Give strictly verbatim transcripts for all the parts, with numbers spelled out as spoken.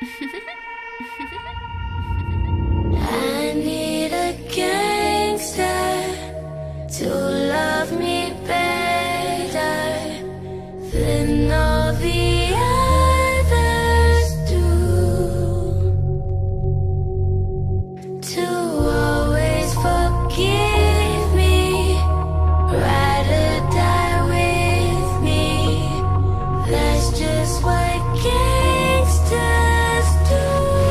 I need a gangster to love me better than all the others do, to always forgive me, ride or die with me. That's just what gangsters do.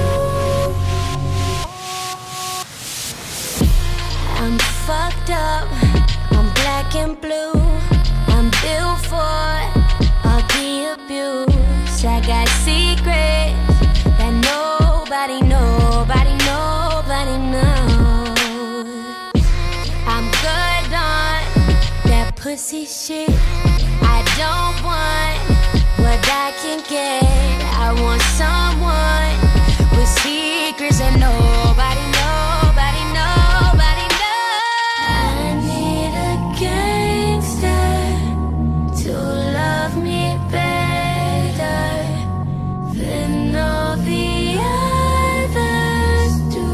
I'm fucked up, I'm black and blue, I'm built for all the abuse. I got secrets that nobody, nobody, nobody knows. I'm good on that pussy shit. I don't want what I can get. I want someone with secrets that nobody, nobody, nobody knows. I need a gangster to love me better than all the others do,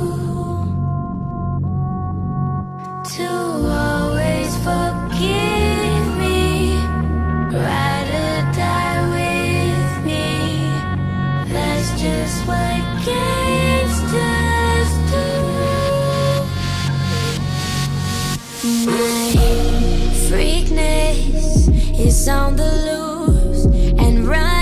to always forgive me, ride or die with me. That's just what gangsters do. My freakness is on the loose and run.